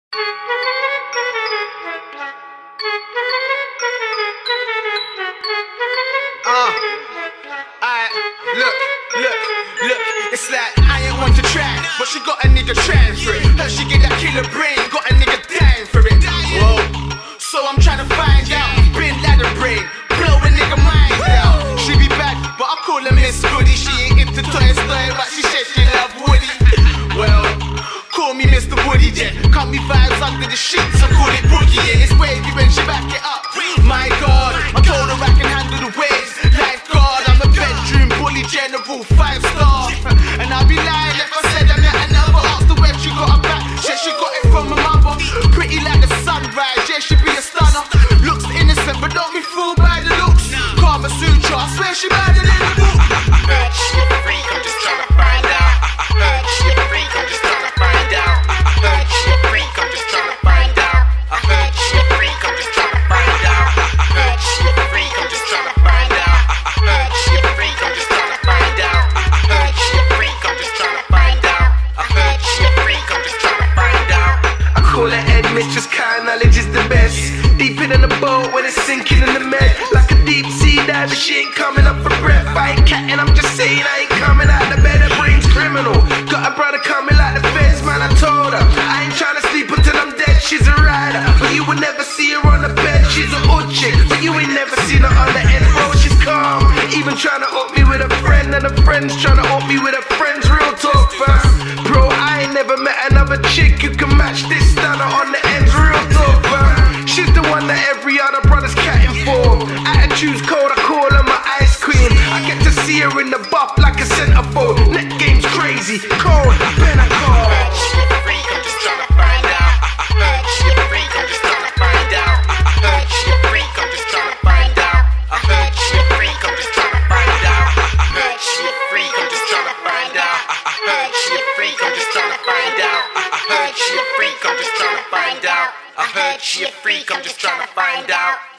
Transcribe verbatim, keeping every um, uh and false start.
Uh, I look, look, look. It's like I ain't want to try, but she got a nigga trying for it. Heard she get that killer brain, got a nigga dying for it. Whoa, so I'm trying to find out. Bin Laden brain, blow a nigga mind out. She be bad, but I call her Miss Goody. She ain't into Toy Story, but she said she love Woody. Well, call me Mister Woody, yeah. Cut me vibes under the sheets, I call it Boogie, yeah. It's wavy when she back it up. My God, I told her I can handle the waves. Lifeguard, I'm a bedroom bully general, five star. And I'll be lying if I said I'm not another. Asked her where she got her back, said she got it from her mother. Pretty like the sunrise, yeah, she be a stunner. Looks innocent, but don't be fooled by the looks. Kama Sutra, I swear she better than the book. Heard she a freak, I'm just tryna find out. Heard she a freak, I'm just tryna find out. Heard she a freak, I'm just tryna find out. I heard she a freak, I'm just tryna find out. Heard she a freak, I'm just tryna find out. Heard she a freak, I'm just tryna find out. Heard she a freak, I'm just tryna find out. I heard she a freak, I'm just tryna find out. I call her head mistress, kind knowledge is the best. Deeper than a boat when it's sinking in the med. Like a deep sea diver, she ain't coming up for breath. I ain't catting, I'm just saying I ain't coming out the bed. Her brain's criminal. Got a brother coming like the feds, man, I told her I ain't trying to sleep until I'm dead. She's a rider, but you will never see her on the bed. She's a old chick, but you ain't never seen her on the end. Bro, she's calm, even trying to hook me with a friend. And a friend's trying to hook me with a friend's real talk, fam. Bro, I ain't never met another chick who can match this stunner on the ends, real talk, fam. She's the one that every other brother's catting for. Attitude's cold, I call her my ice queen. I get to see her in the buff like a centerfold. Net game's crazy, cold, better call. Heard she a freak, I'm just tryna find out. Heard she a freak, I'm just tryna find out. Heard she a freak, I'm just tryna find out. I heard she a freak, I'm just tryna find out. Heard she a freak, I'm just tryna find out. Heard she a freak, I'm just tryna find out. Heard she a freak, I'm just tryna find out. I heard she a freak, I'm just tryna find out.